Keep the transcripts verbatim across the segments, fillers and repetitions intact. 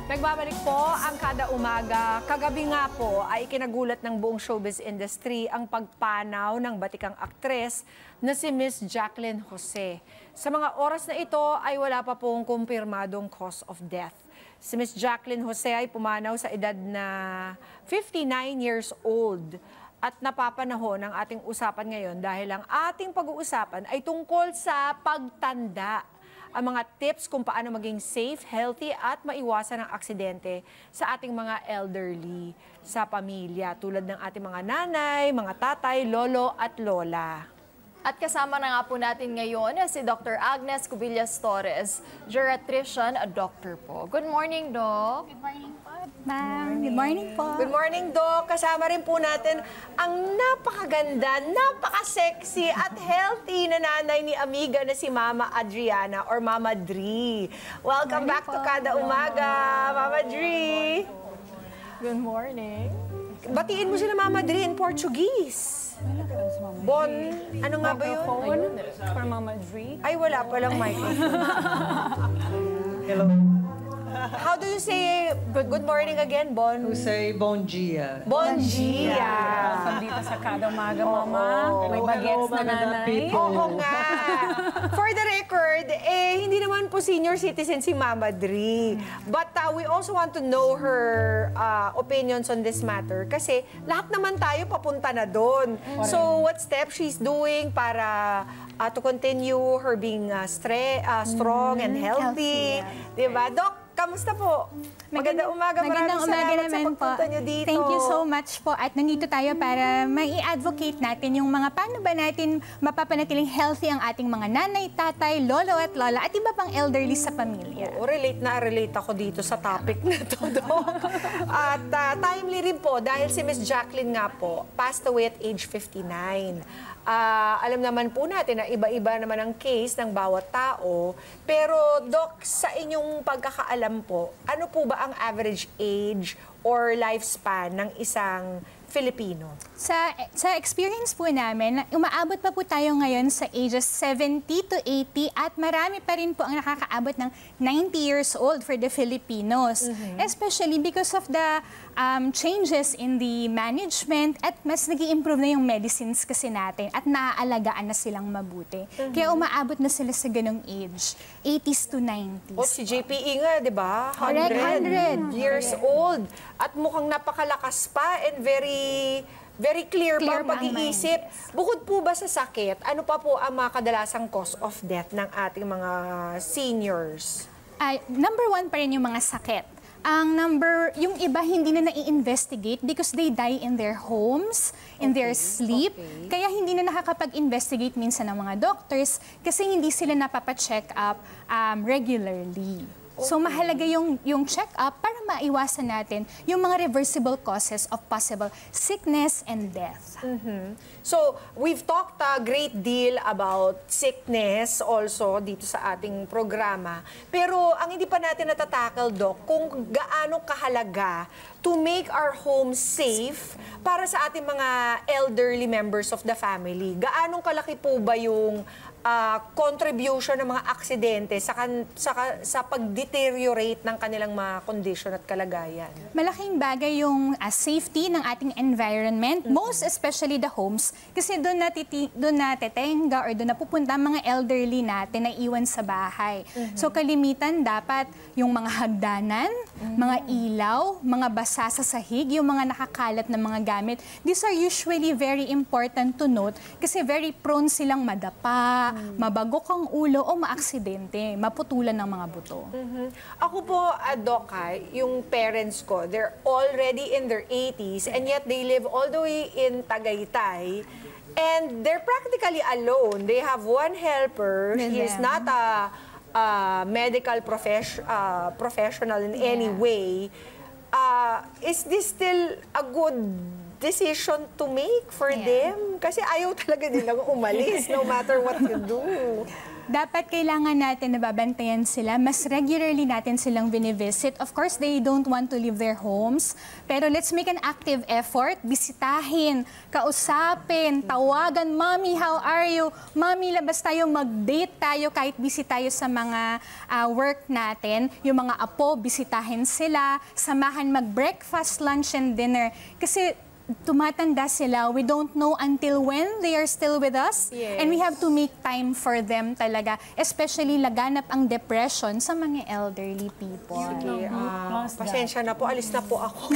Nagbabalik po ang kada umaga. Kagabi nga po ay ikinagulat ng buong showbiz industry ang pagpanaw ng batikang aktres na si Miss Jacqueline Jose. Sa mga oras na ito ay wala pa pong kumpirmadong cause of death. Si Miss Jacqueline Jose ay pumanaw sa edad na fifty-nine years old. At napapanahon ang ating usapan ngayon dahil ang ating pag-uusapan ay tungkol sa pagtanda. Ang mga tips kung paano maging safe, healthy at maiwasan ang aksidente sa ating mga elderly sa pamilya tulad ng ating mga nanay, mga tatay, lolo at lola. At kasama na nga po natin ngayon si Doctor Agnes Cubillas Torres, geriatrician at doctor po. Good morning, Doc. Good morning po, ma'am. Good morning po. Good morning, Doc. Kasama rin po natin ang napakaganda, napaka-sexy at healthy na nanay ni amiga na si Mama Adriana or Mama Dri. Welcome back to Kada Umaga, Mama Dri. Good morning. Batiin mo sila, Mama Dri, in Portuguese. Bon, ano nga ba yun? For Mama Dri. Ay, wala palang microphone. Hello. How do you say good, good morning again, Bon? We say bon dia. Bon dia. Welcome dito sa Kada Umaga, Mama. May bagets na nanay. Oo nga. For the record, eh, hindi naman po senior citizen si Mama Dri. But uh, we also want to know her uh, opinions on this matter. Kasi lahat naman tayo papunta na doon. So what steps she's doing para uh, to continue her being uh, stre uh, strong and healthy. Diba? Doc, kamusta po? Magandang umaga. Magandang Maraming umaga salamat naman sa pagpunta po. niyo dito. Thank you so much po. At nandito tayo para mai-advocate natin yung mga paano ba natin mapapanatiling healthy ang ating mga nanay, tatay, lolo at lola at iba pang elderly sa pamilya. Oo, relate na relate ako dito sa topic na to, Doc. At uh, timely rin po dahil si Miss Jacqueline nga po passed away at age fifty-nine. Uh, alam naman po natin na iba-iba naman ang case ng bawat tao. Pero, Doc, sa inyong pagkakaalam po, ano po ba ang average age or lifespan ng isang Filipino? Sa sa experience po namin, umaabot pa po tayo ngayon sa ages seventy to eighty at marami pa rin po ang nakakaabot ng ninety years old for the Filipinos. Mm-hmm. Especially because of the um, changes in the management at mas nag-i-improve na yung medicines kasi natin at naaalagaan na silang mabuti. Mm-hmm. Kaya umaabot na sila sa ganong age, eighties to nineties. O si J P E nga, di ba? one hundred, one hundred years old. At mukhang napakalakas pa and very very clear, Clear pa ang pag-iisip. mind, yes. Bukod po ba sa sakit, ano pa po ang mga kadalasang cause of death ng ating mga seniors? Ay, number one pa rin yung mga sakit. Ang number, yung iba hindi na nai-investigate because they die in their homes, in their sleep. Okay. Kaya hindi na nakakapag-investigate minsan ng mga doctors kasi hindi sila napapacheck up um, regularly. So mahalaga yung, yung check-up para maiwasan natin yung mga reversible causes of possible sickness and death. Mm-hmm. So, we've talked a great deal about sickness also dito sa ating programa. Pero ang hindi pa natin natatackle, Doc, kung gaano kahalaga to make our home safe para sa ating mga elderly members of the family. Gaano kalaki po ba yung uh, contribution ng mga aksidente sa, kan, sa, sa pag-deteriorate ng kanilang mga condition at kalagayan? Malaking bagay yung uh, safety ng ating environment, mm-hmm. most especially the homes, kasi doon natiti, doon natetenga or doon napupunta ang mga elderly natin na iwan sa bahay. Mm-hmm. So kalimitan dapat yung mga hagdanan, mm-hmm. mga ilaw, mga basa sa sahig, yung mga nakakalat na mga gamit. These are usually very important to note kasi very prone silang madapa, mm-hmm. mabagok ang ulo o maaksidente, maputulan ng mga buto. Mm-hmm. Ako po, uh, Doc, yung parents ko, they're already in their eighties and yet they live all the way in Tagaytay. And they're practically alone. They have one helper. He is not a, a medical profes uh, professional in yeah. any way. Uh, is this still a good decision to make for Yeah. them. Kasi ayaw talaga nilang umalis no matter what you do. Dapat kailangan natin nababantayan sila. Mas regularly natin silang binivisit. Of course, they don't want to leave their homes. Pero let's make an active effort. Bisitahin, kausapin, tawagan, Mommy, how are you? Mommy, labas tayo, mag-date tayo kahit busy tayo sa mga ah, work natin. Yung mga apo, bisitahin sila. Samahan mag-breakfast, lunch, and dinner. Kasi tumatanda sila, we don't know until when they are still with us. Yes. And we have to make time for them talaga. Especially laganap ang depression sa mga elderly people. Sige, ah, pasensya na po, alis na po ako.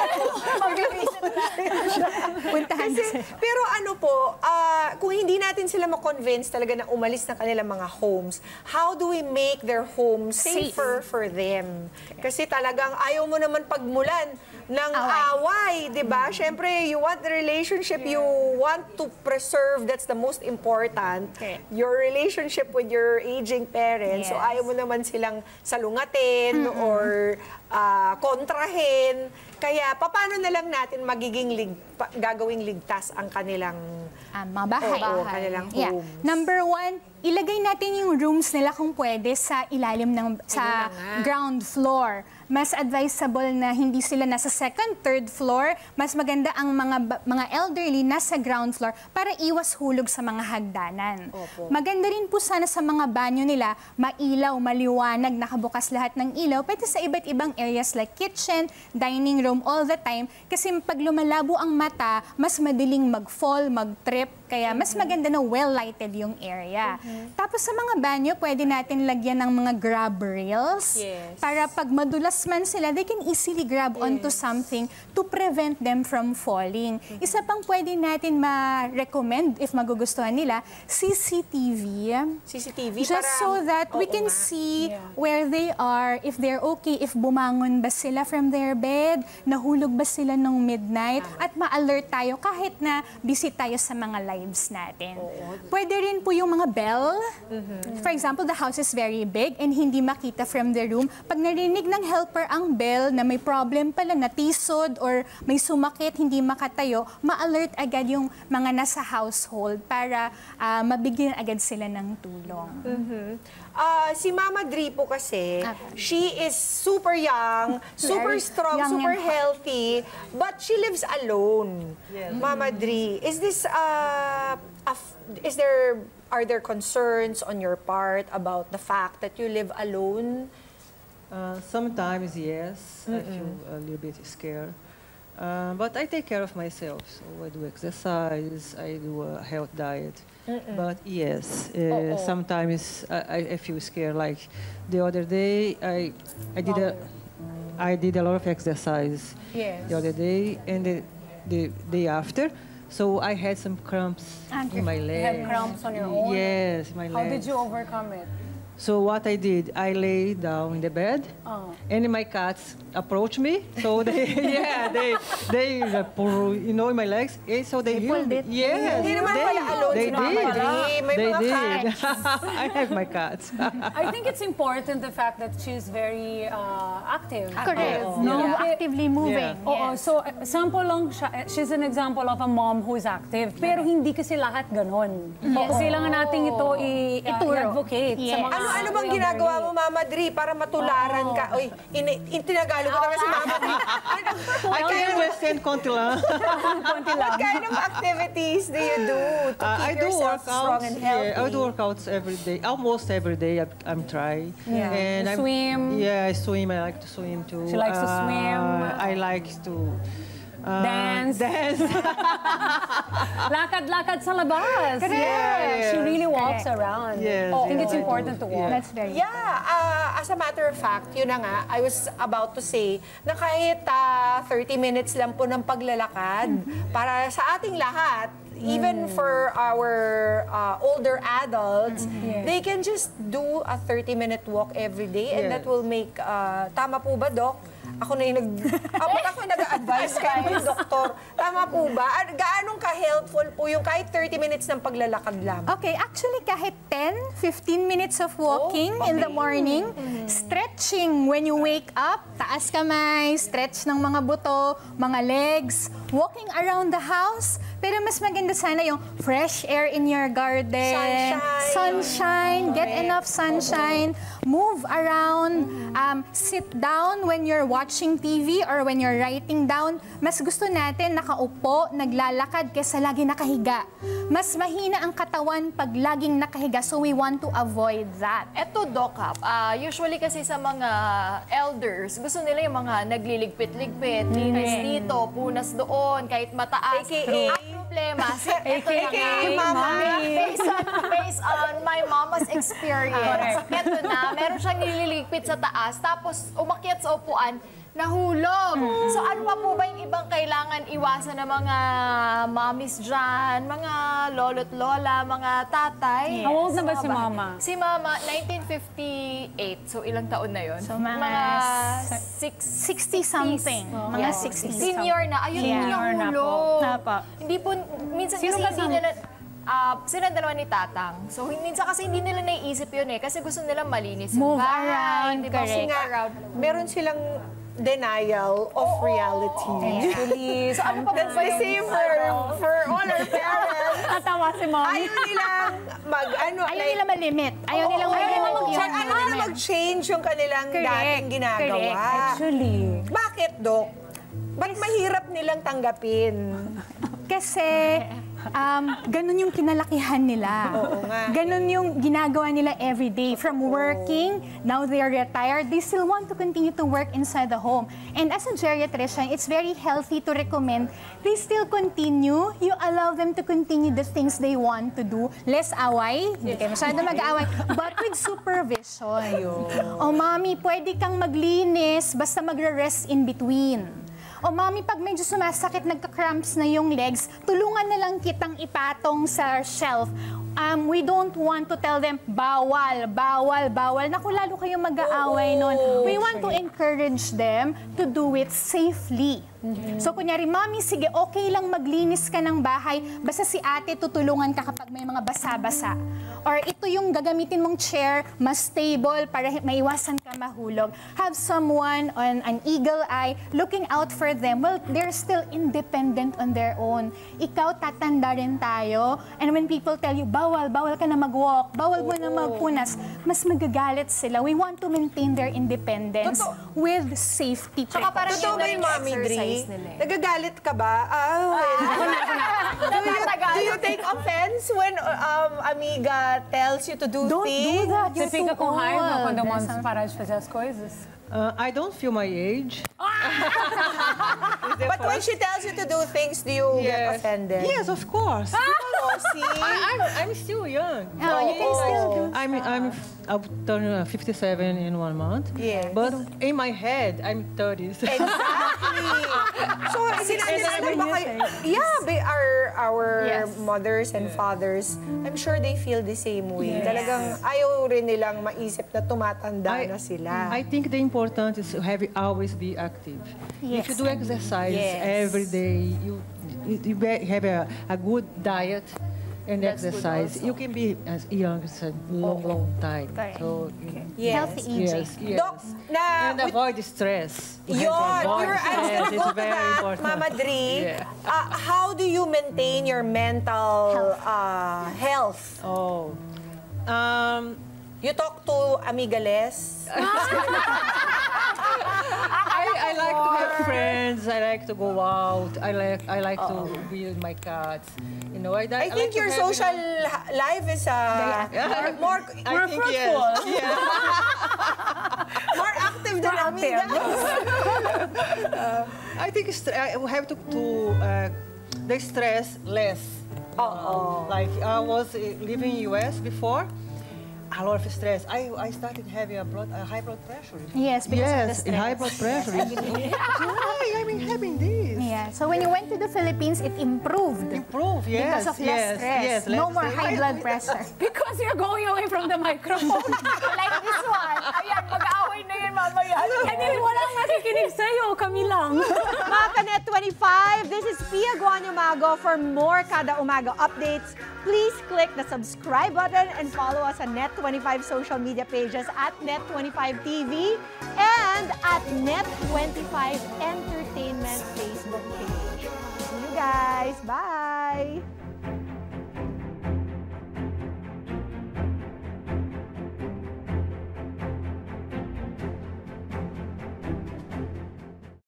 Puntahan Kasi, sila. pero ano po, ah, kung hindi natin sila ma-convince talaga na umalis na kanilang mga homes, how do we make their homes Safe. safer for them? Kasi talagang ayaw mo naman pagmulan ng away, di ba? Siyempre, you want the relationship, you want to preserve, that's the most important, Correct. your relationship with your aging parents. So Yes. ayaw mo naman silang salungatin or ah, kontrahin. Kaya paano na lang natin magiging lig, pa- gagawing ligtas ang kanilang Ah, mga bahay. Oo, kanilang Yeah. homes. Number one, ilagay natin yung rooms nila kung pwede sa ilalim ng na sa nga. ground floor. Mas advisable na hindi sila nasa second, third floor. Mas maganda ang mga ba- mga elderly nasa ground floor para iwas hulog sa mga hagdanan. Opo. Maganda rin po sana sa mga banyo nila, mailaw, maliwanag, nakabukas lahat ng ilaw. Pwede sa iba't ibang areas like kitchen, dining room, all the time. Kasi pag lumalabo ang mata, mas madaling mag-fall, mag-trip. Kaya mas maganda na well-lighted yung area. Tapos sa mga banyo, pwede natin lagyan ng mga grab rails. Yes. Para pag madulas man sila, they can easily grab onto something to prevent them from falling. Isa pang pwede natin ma-recommend if magugustuhan nila, C C T V. C C T V Just para... so that we Oo can nga. see where they are, if they're okay, if bumangon ba sila from their bed, nahulog ba sila nung midnight, at ma-alert tayo kahit na busy tayo sa mga lives natin. Pwede rin po yung mga bell. For example, the house is very big and hindi makita from the room. Pag narinig ng helper ang bell na may problem pala, natisod or may sumakit, hindi makatayo, ma-alert agad yung mga nasa household para ah, mabigyan agad sila ng tulong. Ah, si Mama Dri po kasi, Okay. she is super young, super Very strong, young super and hot. healthy, but she lives alone. Mama Dri, is this, uh, a f- is there, are there concerns on your part about the fact that you live alone? Uh, sometimes, yes, I feel a little bit scared. Uh, but I take care of myself. So I do exercise, I do a health diet. But yes, uh, sometimes I, I feel scared. Like the other day, I I did a I did a lot of exercise Yes. the other day, and the, the day after, so I had some cramps Okay. in my legs. You had cramps on your own? Yes, my How did legs. you overcome it? So what I did, I lay down in the bed, Oh. and my cats approach me. So they, yeah, they, they, uh, pull, you know, in my legs. Eh, so they, healed me. Yes, Hindi naman they, pala alone they si Mama did. Dri. May They mga did. cats. I have my cats. I think it's important the fact that she's very uh, active. Correct. Oo. No, Yeah. actively moving. Yeah. Oo, Yes. so uh, sample lang siya, eh, she's an example of a mom who is active. Pero hindi kasi lahat ganon. Oo, kailangan natin ito i- uh, Ituro. i-advocate sa Yes. mga Ano, ano bang ginagawa mo, Mama Dri, para matularan ka? Uy, in, in, tinagalog ko na kasi Mama Dri. Ano, I what, can kind of, understand konti lang. what kind of activities do you do to Uh, keep I do yourself strong workouts. and healthy? Yeah, I do workouts every day, almost every day. I, I'm trying. Yeah. And You I'm, swim? Yeah, I swim. I like to swim too. She likes to Uh, swim. I like to uh, Dance. Dance. Lakad-lakad sa labas. Correct. Yeah. She really walks Correct. around. Yes, I think yes, it's I do. important to walk. That's very Yeah, uh, as a matter of fact, yun na nga, I was about to say na kahit uh, thirty minutes lang po ng paglalakad para sa ating lahat, even for our uh, older adults, they can just do a thirty minute walk every day and Yes. that will make, uh, tama po ba, Doc? ako na yung nag... Abot ako yung nag-advise kay doktor. Tama po ba? Ah, Gaanong ka-helpful po yung kahit thirty minutes ng paglalakad lang? Okay, actually kahit ten, fifteen minutes of walking Oh, in the okay. morning, stretching when you wake up, taas kamay, stretch ng mga buto, mga legs, walking around the house. Pero mas maganda sana yung fresh air in your garden. Sunshine. Sunshine, get Correct. enough sunshine, move around, um, sit down when you're watching T V or when you're writing down. Mas gusto natin nakaupo, naglalakad kaysa lagi nakahiga. Mas mahina ang katawan pag laging nakahiga, so we want to avoid that. Eto, Doc, ha, ah, usually kasi sa mga elders, gusto nila yung mga nagliligpit-ligpit, linis dito, punas doon, kahit mataas. A K A? Ang problema, si, eto na A K A nga. Mama. Based on, based on my mama's experience, eto na, meron siyang nililigpit sa taas, tapos umakyat sa upuan, nahulog. So ano pa po ba yung ibang kailangan iwasan ng mga mommies dyan, mga lolo't lola, mga tatay? How old na ba Mga si ba- Mama? Si Mama, nineteen fifty-eight. So ilang taon na yun? So, mga six, sixty something, mga Yeah. sixty. Senior na. Ayun, Yeah. yung Senior na po. nahulog. Tapa. Hindi po, minsan Sino kasi kasama? hindi nila, ah, sila dalawa ni Tatang. So, minsan kasi hindi nila naiisip yun eh. Kasi gusto nila malinis yung Move bahay, around, di ba? correct. Move around. Meron silang denial of reality. Actually, so ano pa ba That's the yung- same for, for all our parents. Natawa si Mommy. Ayaw nilang mag, ano, Ayaw like, nila malimit. Ayaw nilang ayaw malimit mag yung ano nila limit. mag-change yung kanilang Correct. dating ginagawa. Correct. Actually. Bakit, Dok? Ba't mahirap nilang tanggapin? Kasi um, ganun yung kinalakihan nila. Oo nga. Ganun yung ginagawa nila every day. From working, now they are retired, they still want to continue to work inside the home. And as a geriatrician, it's very healthy to recommend they still continue. You allow them to continue the things they want to do. Less away, hindi kayo masyado mag-away, but with supervision. O mami, pwede kang maglinis, basta magre-rest in between. O mami, pag medyo sumasakit, nagka-cramps na yung legs, tulungan na lang kitang ipatong sa shelf. Um, we don't want to tell them, bawal, bawal, bawal. Naku, lalo kayong mag-aaway nun. We want to encourage them to do it safely. So, kunyari, mami, sige, okay lang maglinis ka ng bahay, basta si ate tutulungan ka kapag may mga basa-basa. Or ito yung gagamitin mong chair, mas stable para maiwasan ka mahulog. Have someone on an eagle eye looking out for them. Well, they're still independent on their own. Ikaw, tatanda rin tayo. And when people tell you, bawal, bawal ka na mag-walk, bawal mo na magpunas, mas magagalit sila. We want to maintain their independence Totoo. with safety Tsaka parang Totoo yun ba na yung yung Mami Dri? exercise nila eh. Nagagalit ka ba? Ah, well. do, you, do you take offense when um, amiga tells you to do Don't things? do that. Você You're fica too com raiva old. quando a mãe There's para de fazer as coisas? Uh, I don't feel my age. But when she tells you to do things, do you get offended? Yes, of course. Oh, see? I, I'm, I'm still young. Oh, you can still do. I'm, I'm, I'll turn uh, fifty-seven in one month. Yes. But in my head, I'm thirty. So Exactly. So, sinasabi ba kayo? Yeah, but our, our Yes. mothers and fathers, I'm sure they feel the same way. Talagang ayaw rin nilang maisip na tumatanda I, na sila. I think the important is to have always be active. Yes. If you do exercise Yes. every day, you, you, you be- have a, a good diet and That's good exercise, also. you can be as young as a long, long time. Correct. So, you- Yes. Healthy aging. yes, yes. Doc, na and with- avoid stress. You Yun, have to we avoid were I was stress. gonna It's go to very that, important. Mama Dri. Yeah. Uh, how do you maintain your mental uh, health? Oh. Um, You talk to amigales? I, I like to have friends. I like to go out. I like I like to be with my cats. You know, I, I like think to your have, social you know, ha- life is uh, Yeah. more, I more think fruitful, yes. Yeah. more active than amigas. I think st- I have to to uh, the stress less. Oo. Like I was uh, living in U S before. A lot of stress. I, I started having a, blood, a high blood pressure. Yes, because of the Yes, stress. high blood pressure. Why I'm having this? Yeah. So when you went to the Philippines, it improved. Improve, yes, Because of less yes, stress. yes. No less more stress. high blood pressure. Because you're going away from the microphone. Like this one. Ayan, mag-aaway na yun Tama yan. Hindi, walang makikinig sa'yo. Kami lang. Mga Kanet twenty-five, this is Pia Guanyamago. For more Kada Umaga updates, please click the subscribe button and follow us on Net twenty-five social media pages at Net twenty-five T V and at Net twenty-five Entertainment Facebook page. See you guys. Bye!